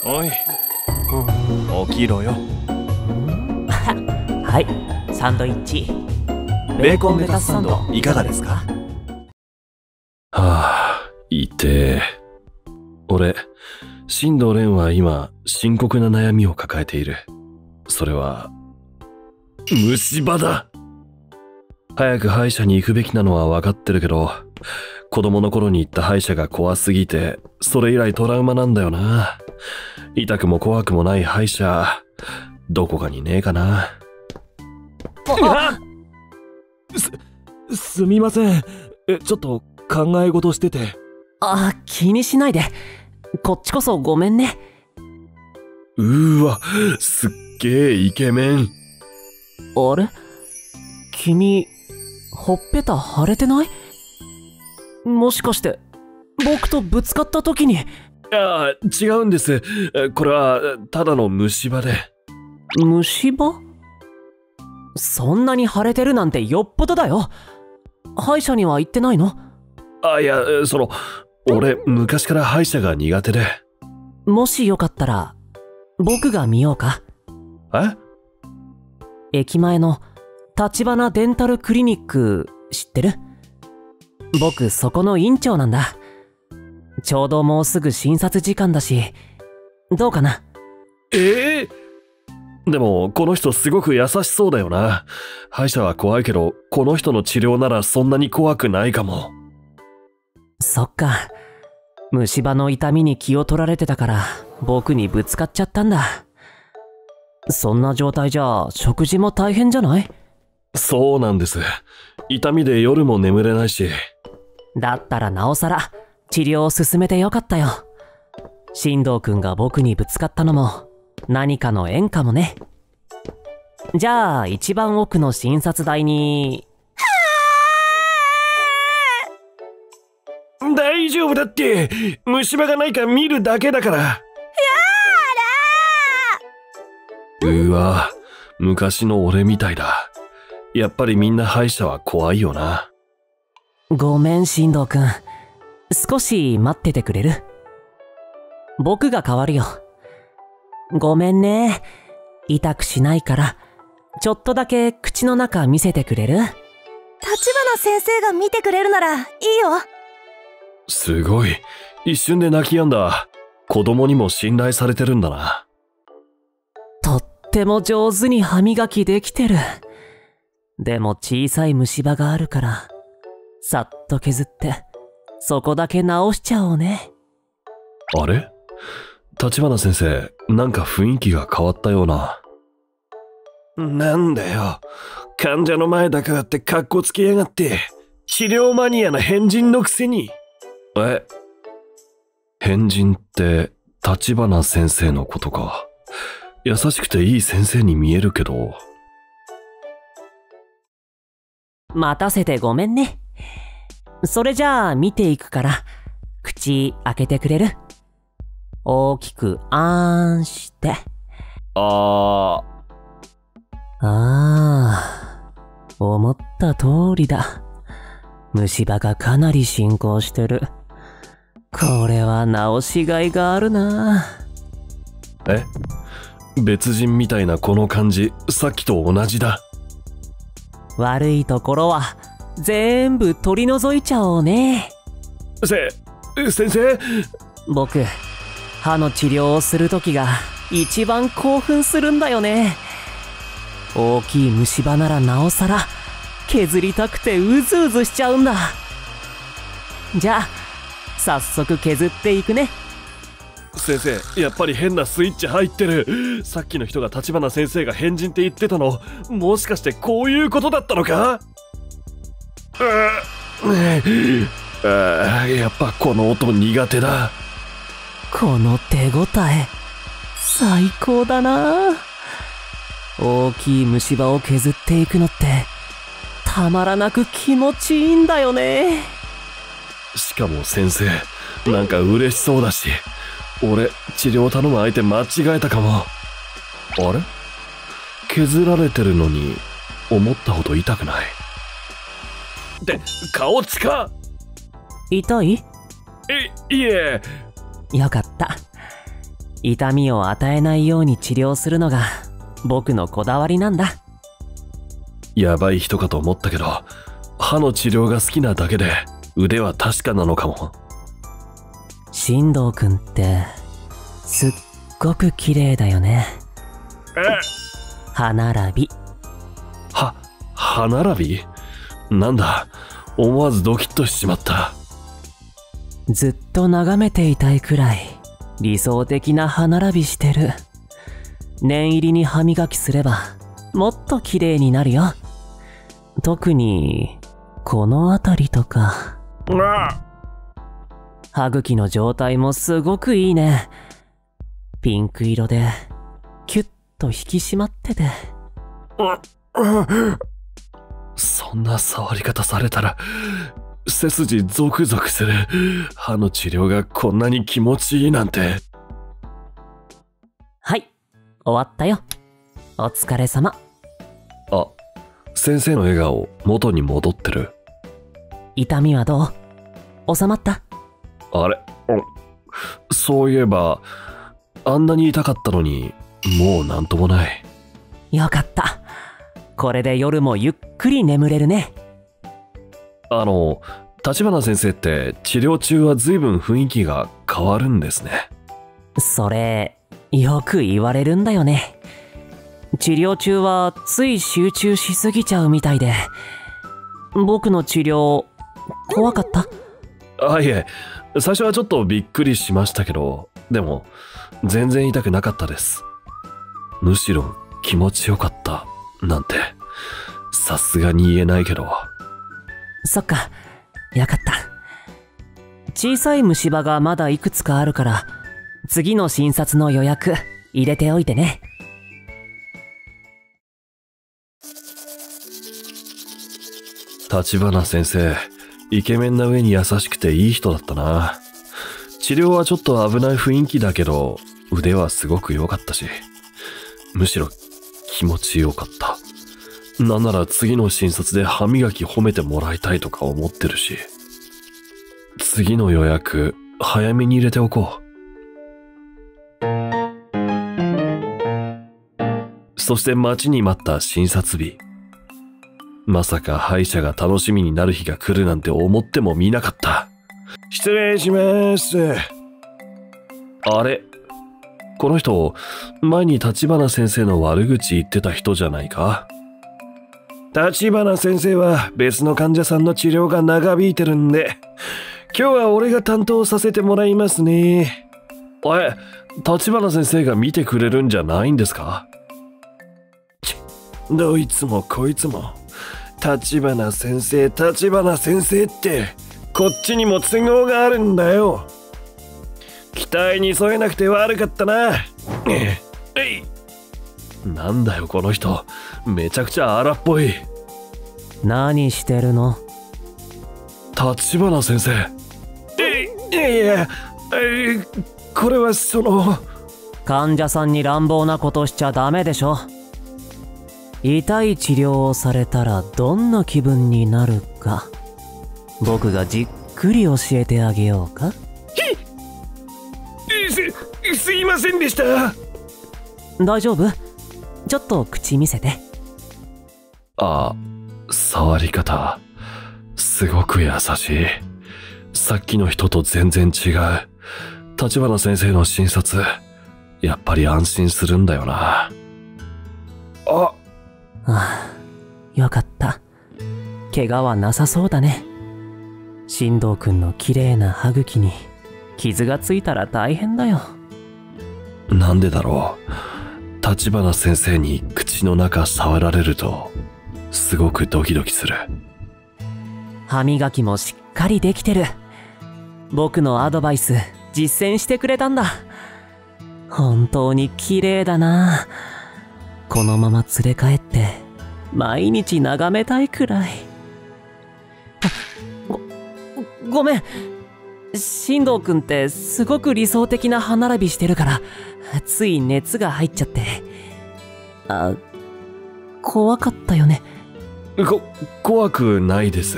おい、起きろよ。 はい、サンドイッチ。 ベーコンレタスサンドいかがですか？はあ、痛え。俺、新藤蓮は今、深刻な悩みを抱えている。それは、虫歯だ。早く歯医者に行くべきなのは分かってるけど、子供の頃に行った歯医者が怖すぎて、それ以来トラウマなんだよな。痛くも怖くもない歯医者、どこかにねえかな。すみません。ちょっと考え事してて。 気にしないで。こっちこそごめんね。 わ、すっげえイケメン。 あれ？君、ほっぺた腫れてない？もしかして、僕とぶつかった時に。 違うんです。これは、ただの虫歯で。 虫歯？そんなに腫れてるなんてよっぽどだよ。歯医者には行ってないの？ いや、俺、昔から歯医者が苦手で。 もしよかったら、僕が見ようか？駅前の立花デンタルクリニック知ってる？僕そこの院長なんだ。ちょうどもうすぐ診察時間だし、どうかな？ でもこの人すごく優しそうだよな。歯医者は怖いけど、この人の治療ならそんなに怖くないかも。 そっか。虫歯の痛みに気を取られてたから僕にぶつかっちゃったんだ。そんな状態じゃ食事も大変じゃない？ そうなんです。痛みで夜も眠れないし。 だったらなおさら治療を進めてよかったよ。進藤くんが僕にぶつかったのも何かの縁かもね。じゃあ一番奥の診察台に。 大丈夫だって。虫歯がないか見るだけだから。やーわ、昔の俺みたいだ。やっぱりみんな歯医者は怖いよな。 ごめん進藤くん、少し待っててくれる？僕が代わるよ。ごめんね。痛くしないからちょっとだけ口の中見せてくれる？ 立花先生が見てくれるならいいよ。 すごい、一瞬で泣き止んだ。子供にも信頼されてるんだな。 とっても上手に歯磨きできてる。でも小さい虫歯があるからさっと削ってそこだけ直しちゃおうね。 あれ？立花先生、なんか雰囲気が変わったような。なんだよ、患者の前だからってカッコつけやがって。治療マニアな変人のくせに。変人って立花先生のことか。優しくていい先生に見えるけど。 待たせてごめんね。それじゃあ見ていくから口開けてくれる？大きくあーんして。思った通りだ。虫歯がかなり進行してる。これは直しがいがあるな。 別人みたいなこの感じ、さっきと同じだ。 悪いところは全部取り除いちゃおうね。 先生？ 僕、歯の治療をするときが一番興奮するんだよね。大きい虫歯ならなおさら削りたくてうずうずしちゃうんだ。じゃあ早速削っていくね。 先生、やっぱり変なスイッチ入ってる。さっきの人が立花先生が変人って言ってたの、もしかしてこういうことだったのか？やっぱこの音苦手だ。 この手応え最高だな。大きい虫歯を削っていくのってたまらなく気持ちいいんだよね。 しかも先生、なんか嬉しそうだし、俺治療頼む相手間違えたかも。あれ？削られてるのに思ったほど痛くない。で、顔近っ。 痛い？ いえ。 よかった。 痛みを与えないように治療するのが僕のこだわりなんだ。 やばい人かと思ったけど、歯の治療が好きなだけで腕は確かなのかも。 進藤くんってすっごく綺麗だよね。歯並び。 歯並び？なんだ、思わずドキッとしちまった。 ずっと眺めていたいくらい理想的な歯並びしてる。念入りに歯磨きすればもっと綺麗になるよ。特にこの辺りとか。歯茎の状態もすごくいいね。ピンク色でキュッと引き締まってて。 そんな触り方されたら背筋ゾクゾクする。歯の治療がこんなに気持ちいいなんて。 はい、終わったよ。お疲れ様。 あ、先生の笑顔元に戻ってる。 痛みはどう？収まった？ あれ、そういえばあんなに痛かったのにもうなんともない。 よかった。これで夜もゆっくり眠れるね。 立花先生って治療中は随分雰囲気が変わるんですね。 それよく言われるんだよね。治療中はつい集中しすぎちゃうみたいで。僕の治療怖かった？ いえ、最初はちょっとびっくりしましたけど、でも全然痛くなかったです。むしろ気持ちよかったなんてさすがに言えないけど。 そっか、よかった。小さい虫歯がまだいくつかあるから次の診察の予約入れておいてね。 立花先生、イケメンな上に優しくていい人だったな。治療はちょっと危ない雰囲気だけど腕はすごく良かったし、むしろ気持ちよかった。なんなら次の診察で歯磨き褒めてもらいたいとか思ってるし、次の予約早めに入れておこう。そして待ちに待った診察日。まさか歯医者が楽しみになる日が来るなんて思ってもみなかった。失礼します。あれ、この人、前に立花先生の悪口言ってた人じゃないか？立花先生は別の患者さんの治療が長引いてるんで、今日は俺が担当させてもらいますね。立花先生が見てくれるんじゃないんですか？どいつもこいつも立花先生ってこっちにも都合があるんだよ。期待に添えなくて悪かったな。なんだよこの人、めちゃくちゃ荒っぽい。 何してるの？ 立花先生。いや、これは患者さんに乱暴なことしちゃダメでしょ。痛い治療をされたらどんな気分になるか僕がじっくり教えてあげようか。 すいませんでした。 大丈夫？ちょっと口見せて。 触り方すごく優しい。さっきの人と全然違う。立花先生の診察やっぱり安心するんだよな。 よかった。怪我はなさそうだね。進藤くんの綺麗な歯茎に傷がついたら大変だよ。 なんでだろう。立花先生に口の中触られるとすごくドキドキする。 歯磨きもしっかりできてる。僕のアドバイス実践してくれたんだ。本当に綺麗だな。このまま連れ帰って毎日眺めたいくらい。ごめん。進藤くんってすごく理想的な歯並びしてるからつい熱が入っちゃって。怖かったよね。 怖くないです。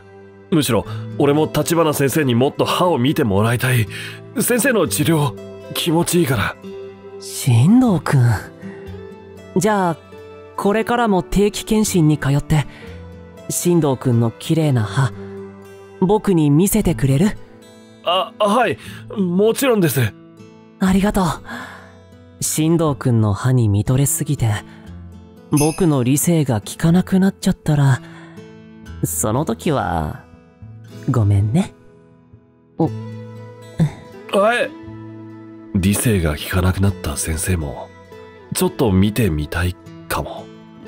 むしろ俺も立花先生にもっと歯を見てもらいたい。先生の治療気持ちいいから。 進藤くん。じゃあ、これからも定期検診に通って、進藤くんの綺麗な歯、僕に見せてくれる？ はい、もちろんです。 ありがとう。進藤くんの歯に見とれすぎて、僕の理性が効かなくなっちゃったら、その時は、ごめんね。 はい。理性が効かなくなった先生も、ちょっと見てみたいかも。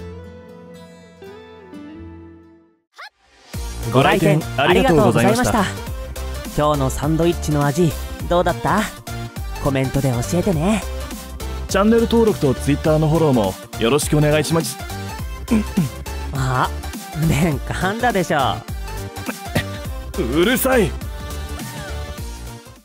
ご来店ありがとうございました。今日のサンドイッチの味、どうだった？コメントで教えてね。 チャンネル登録と Twitter のフォローもよろしくお願いします。 あ、ねん噛んだでしょ。 うるさい。